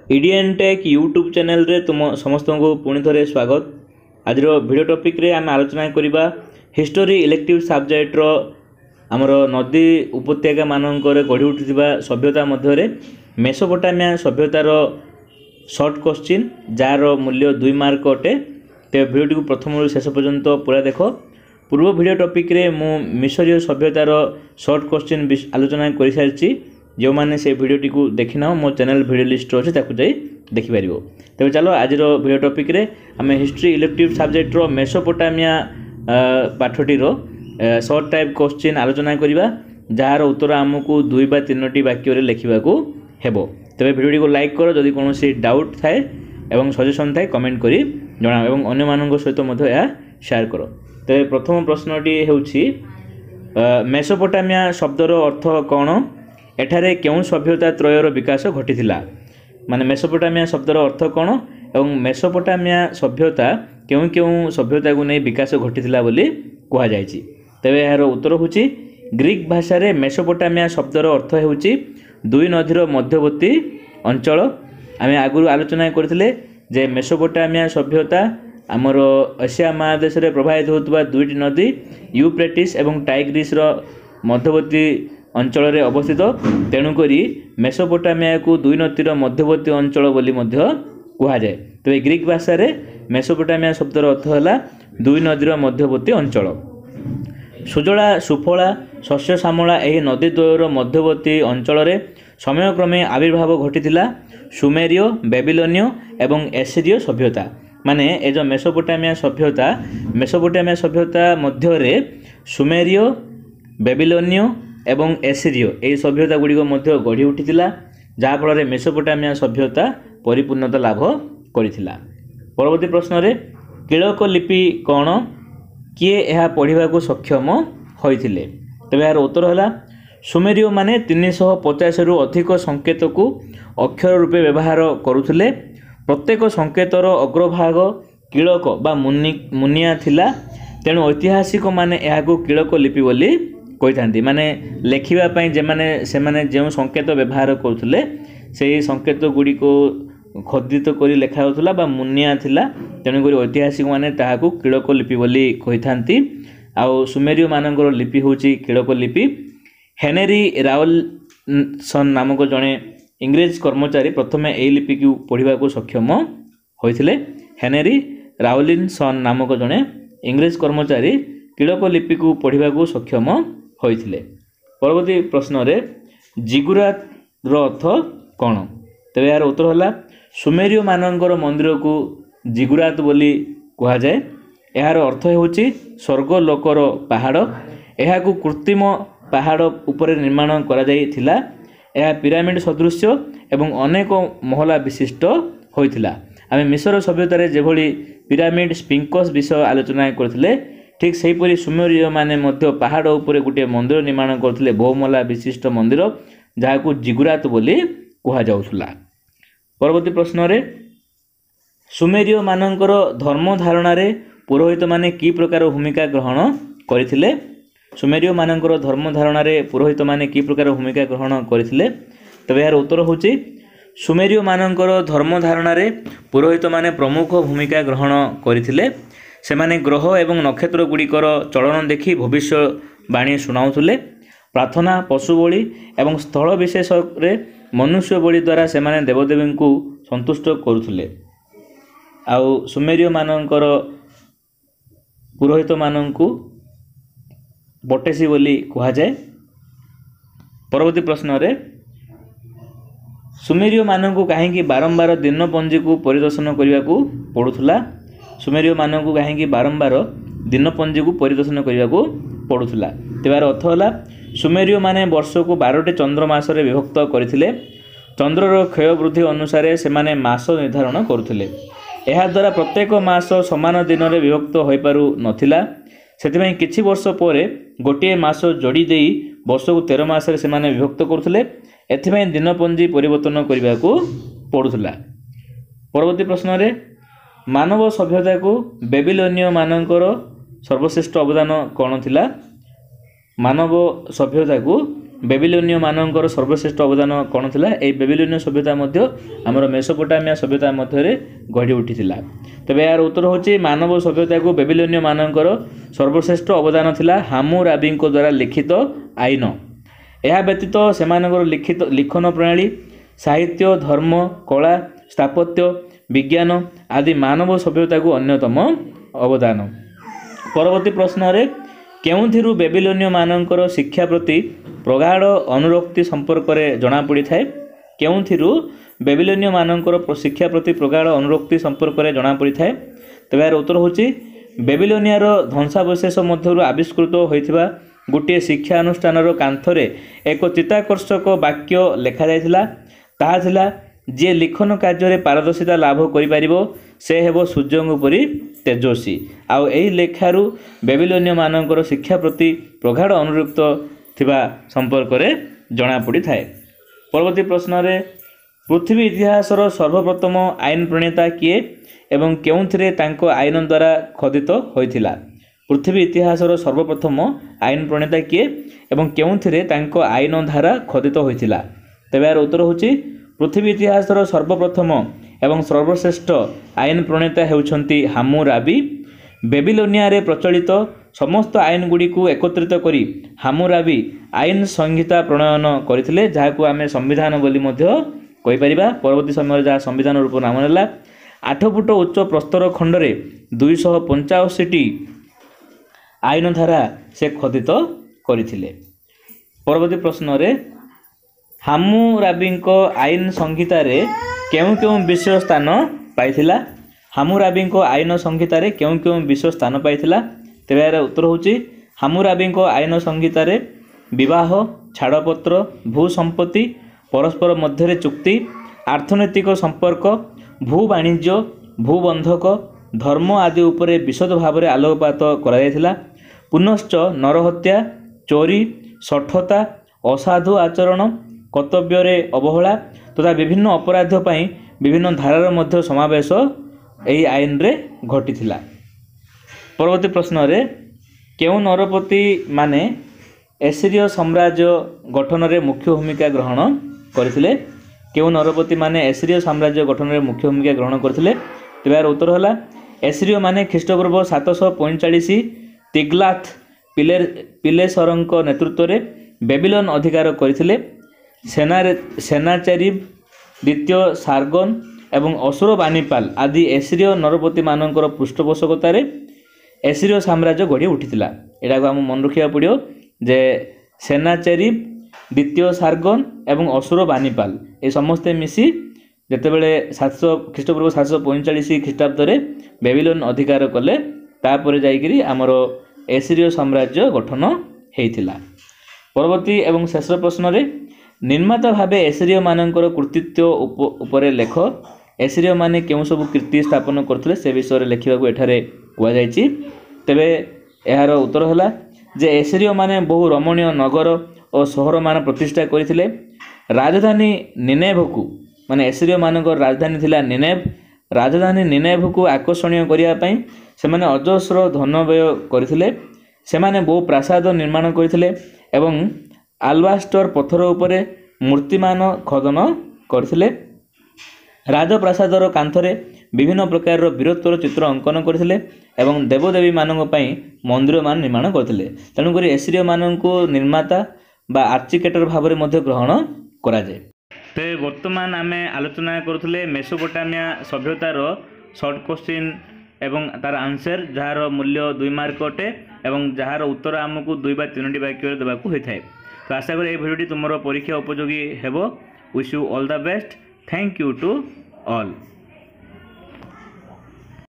इडियन take YouTube channel रे तुम समस्त को पुणी थे स्वागत। आज वीडियो टॉपिक रे आम आलोचना करवा हिस्टोरी इलेक्टिव सब्जेक्ट रो आमर नदी उपत्यका मानकर गढ़ी उठुवा सभ्यता मध्य मेसोपोटामिया सभ्यतार शॉर्ट क्वेश्चन जार मूल्य 2 मार्क अटे। तो वीडियो को प्रथम शेष पर्यंत पूरा देख। पूर्व वीडियो टॉपिक रे मु मिसरीय सभ्यतार शॉर्ट क्वेश्चन आलोचना कर सारी। जो मैंने से वीडियोटी को देखना मो चैनल वीडियो लिस्ट अच्छे जाई देखिपर। तेज चलो आज वीडियो टॉपिक रे आम हिस्ट्री इलेक्टिव सब्जेक्ट रो मेसोपोटामिया पाठटी शॉर्ट टाइप क्वेश्चन आलोचना करवा जार उत्तर आमको 2 बा 3 वाक्य लिखा हेबो। तेज वीडियो को लाइक कर जदि कौन डाउट थाए एवं सजेशन थाए कमेंट करी जणा एवं अन्य मानक सहित शेयर कर। तेज प्रथम प्रश्नटी होउछि मेसोपोटामिया शब्दर अर्थ कौन, एठारे क्यों सभ्यता त्रयर विकास घटीथिला। माने मेसोपोटामिया शब्दर अर्थ कौन एवं मेसोपोटामिया सभ्यता क्यों क्यों सभ्यता को नहीं विकास घटीथिला बोली कहा जायछि। तेबे यार उत्तर होछि ग्रीक भाषा रे मेसोपोटामिया शब्दर अर्थ होछि 2 नदीर मध्यवर्ती अंचल। आमे आगुरु आलोचना करथिले जे मेसोपोटामिया सभ्यता आमर एशिया महादेश रे प्रभावित होतबा 2टी नदी यूफ्रेटिस एवं टाइग्रिस रो मध्यवर्ती अंचल रे अवस्थित। तेणुकरी मेसोपोटामिया को 2 नदीर मध्यवर्ती अंचल बोली मध्य कहा जाए। तो ग्रीक भाषा रे मेसोपोटामिया शब्दर अर्थ है 2 नदीर मध्यवर्ती अंचल। सुजला सुफला शस्य श्यामला यही नदी द्वयर मध्यवर्ती अंचल रे समयक्रमे आविर्भाव घटीथिला सुमेरियो, बेबिलोनियो एवं एसिरियो सभ्यता। माने ए जो मेसोपोटामिया सभ्यता मध्य रे सुमेरियो, बेबिलोनियो एवं एसिरियो यही सभ्यता गुड़िक मध्य गढ़ी उठिथिला जहाँफल मेसोपोटामिया सभ्यता परिपूर्णता लाभ करिथिला। परवर्ती प्रश्न रे कीलक लिपि कौन, किए यह पढ़ा को सक्षम होइथिले। तबे यार उत्तर है सुमेरियो माने 350 रु अधिक संकेत को अक्षर रूपे व्यवहार करुथिले। प्रत्येक संकेतर अग्रभाग कीलक बा मुनिया थिला। तेणु ऐतिहासिक माने यहाको कीलक लिपि बोली कही माने लेखिबा पई जे माने से माने जो संकेत व्यवहार करुथिले से संकेत गुड़ी को खोदित करी लेखा होतला बा मुनिया थिला। तेणु करी ऐतिहासिक माने ताहाको कीलक लिपि बोली कही थांती। आउ सुमेरियो मानकर लिपि होची कीलक लिपि। हेनरी रावलसन नामक जड़े इंग्रेज कर्मचारी प्रथमे एही लिपि को पढ़ा को सक्षम होइथिले। हेनरी रावलिनसन नामक जड़े इंग्रेज कर्मचारी कीलक लिपि को पढ़ा को सक्षम होइथिले। परवर्ती प्रश्न रे जिगुरात रो अर्थ कौन। तेबे यार उत्तर है सुमेरियो मानकर मंदिर को जिगुरात बोली कहा जाए। यार अर्थ होची स्वर्ग लोकर पहाड़। यह को कृत्रिम पहाड़ उपरे निर्माण करा जायथिला। यह पिरामिड सदृश एवं अनेक महला विशिष्ट होइथिला। आमे मिस्र सभ्यता रे जेभली पिरामिड स्पिंकस विषय आलोचना करथिले ठीक सेहीपरि सुमेरियो माने मध्य पहाड़ उपरे गोटे मंदिर निर्माण करथिले बहुमहला विशिष्ट मंदिर जहाको जिगुरात बोली कहा जाउथुला। परवर्ती प्रश्न रे सुमेरियो मानकर धर्म धारणा रे पुरोहित माने की प्रकार भूमिका ग्रहण करथिले। सुमेरियो मानकर धर्म धारणा रे पुरोहित माने की प्रकार भूमिका ग्रहण करथिले। तबे यार उत्तर होची सुमेरियो मानकर धर्म धारणा रे पुरोहित माने प्रमुख भूमिका ग्रहण करथिले। सेमाने ग्रह एवं नक्षत्र गुड़िकर चलन देखि भविष्यवाणी शुणाउथुले। प्रार्थना, पशु बलि एवं स्थल विशेष रे मनुष्य बलि द्वारा सेमाने देवदेवी को संतुष्ट करुथुले। आउ सुमेरियो मानकर पुरोहित माननकु बटेसी बोली कहा जाए। परवर्ती प्रश्न रे सुमेरियो माननकु कहीं बारंबार दिनपंजी को परिदर्शन करने को पड़ुथुला। सुमेरियो माननकु कहीं बारंबार दिनपंजी को परिदर्शन करने को पड़ुथुला। तेबार अर्थ है सुमेरियो माने वर्ष को 12टी चंद्रमास रे विभक्त करथिले। चंद्रर क्षय वृद्धि अनुसार से माने मास निर्धारण करुथिले। एहा द्वारा प्रत्येक मास समान दिन रे विभक्त होई पारु नथिला। सेतिबई किछि वर्ष पर गोटे मास जोड़ी देई वर्ष को 13 मास रे से माने विभक्त करुथिले। एथिबई दिनपंजी परिवर्तन करबा को पड़ुथुला। परवर्ती प्रश्न रे मानव सभ्यता को बेबिलोनियो मानकर सर्वश्रेष्ठ अवदान कौन थिला। मानव सभ्यता को बेबिलोनियो मानकर सर्वश्रेष्ठ अवदान कौन थिला ए बेबिलोनियो सभ्यता मध्य आमर मेसोपोटामिया सभ्यता मध्य गढ़ी उठिथिला। तबे यार उत्तर होची मानव सभ्यता को बेबिलोनियो मानकर सर्वश्रेष्ठ अवदान थिला हाम्मुराबी द्वारा लिखित आईन। यह व्यतीत सेमानकर लिखित लिखन प्रणाली साहित्य धर्म कला स्थापत्य विज्ञान आदि मानव सभ्यता को अन्यतम अवदान। परवर्ती प्रश्न रे केउंथिरु बेबिलोनियो मानकर शिक्षा प्रति प्रगाढ़ अनुरक्ति संपर्क में जना पड़ी थाए। केउंथिरु बेबिलोनियो मानकर शिक्षा प्रति प्रगाढ़ अनुरक्ति संपर्क में जना पड़ी थाए। तबे यार उत्तर होची बेबिलोनियार ध्वंसावशेष मध्यरु आविष्कृत होइथिबा गोटे शिक्षा अनुष्ठान कांथरे एक चित्ताकर्षक वाक्य लेखा जाइथिला। ताहा थिला जे लिखन कार्य पारदर्शिता लाभ करिपारिबो से हेबो सूर्यंग परि तेजस्वी। आउ एही लेखारु बेबिलोनियो मानकर शिक्षा प्रति प्रगाढ़ अनुरक्त थिबा संपर्क में जना पड़ी थाए। परवर्ती प्रश्न रे पृथ्वी इतिहासर सर्वप्रथम आईन प्रणेता किए एवं केउंथिरे तांको आईन द्वारा खोदित होइथिला। पृथ्वी इतिहासर सर्वप्रथम आईन प्रणेता किए एवं केउंथिरे तांको आईन धारा खोदित होइथिला। तेबे यार उत्तर होची पृथ्वी इतिहासर सर्वप्रथम एवं सर्वश्रेष्ठ आईन प्रणेता हेउछंती हाम्मुराबी। बेबिलोनिया रे प्रचलित समस्त आईन गुड़ी को एकत्रित करी हाम्मुराबी आईन संहिता प्रणयन करथिले जाहाकू आमे संविधान बोली मध्य कहि परिबा। परवर्ती समय जहाँ संविधान रूप नाम नेला 8 फुट उच्च प्रस्तर खंड रे 285टी आईन धारा से खोदित करथिले। परवर्ती प्रश्न रे हाम्मुराबी आईन संहिता रे केउं विषय स्थान पाइथिला। हाम्मुराबी आईन संहिता रे केउं विषय स्थान पाइथिला। तेबे यार उत्तर होची हाम्मुराबी आईन संहिता रे विवाह छाड़पत्र भू संपत्ति परस्पर मध्य चुक्ति आर्थनैतिक संपर्क भू वाणिज्य भूबंधक धर्म आदि उपरे विशद भाव में आलोकपात करा जायथिला। पुनश्च नरहत्या चोरी सठता असाधु आचरण कर्तव्य रे अवहेला तथा विभिन्न अपराध पई विभिन्न धारार मध्य समावेश एही आईन रे घटिथिला। परवर्ती प्रश्न रे केउं नरपति माने एसीरिय साम्राज्य गठन रे मुख्य भूमिका ग्रहण करथिले। केउं नरपति माने एसीरिय साम्राज्य गठन रे मुख्य भूमिका ग्रहण करथिले। तेबे यार उत्तर होला एसीरिय माने ख्रीष्टपूर्व 745 तिग्लाथ पिलेसरंक नेतृत्व रे बेबिलोन अधिकार करथिले। सेनाचेरिब द्वितीय सार्गन एवं असुर बानीपाल आदि एसीरिय नरपति मानकर पृष्ठपोषकता रे एसीरिय साम्राज्य गढ़ी उठिथिला। एटा को हम मन रखिया पड़ियो जे सेनाचेरिब द्वितीय सार्गन एवं असुर बानीपाल ए समस्ते मिसी जेतेबेले 700 ख्रीष्टपूर्व 745 ख्रीष्टाब्द रे बेबिलोन अधिकार कले तापर जाइकरी आमर एसीरिय साम्राज्य गठन हेइथिला। परवर्ती एवं शेष प्रश्न रे निर्माता भावे एसीरिय मानकर कृतित्व उपरे लेख। एसीरिय माने केउं सब कीर्ति स्थापन करथिले से विषय रे लेखिबा को एठारे कुआ जायछि। तेबे एहार उत्तर होला जे एसीरिय माने बहु रमणीय नगर और सहर मान प्रतिष्ठा करथिले। राजधानी निनेभ को माने एसीरिय मानकर राजधानी थिला निनेभ। राजधानी निनेभ को आकर्षणीय करिया पई से माने अजस्र धन व्यय करथिले। से माने बहु प्रासाद निर्माण करथिले एवं आलवास्टर पत्थर उपरे मूर्तिमान खदन करथिले। राजप्रासादर कांथरे विभिन्न प्रकार वीरत्वर चित्र अंकन करथिले एवं देवदेवी मानक पई मंदिर मान निर्माण करथिले। तेणु करी एसीरिय मानक निर्माता बा आर्चिकेटर भाव में मध्य ग्रहण करा जाय। ते वर्तमान आमे आलोचना करथुले मेसोपोटामिया सभ्यतार शॉर्ट क्वेश्चन एवं तार आंसर जार मूल्य 2 मार्क अटे एवं जार उत्तर आमको 2 बा 3 वाक्य देबाकू होइथाय। तो आशा करी ए भिडियोटी तुमरो परीक्षा उपयोगी हेबो। Wish you all the best. Thank you to all.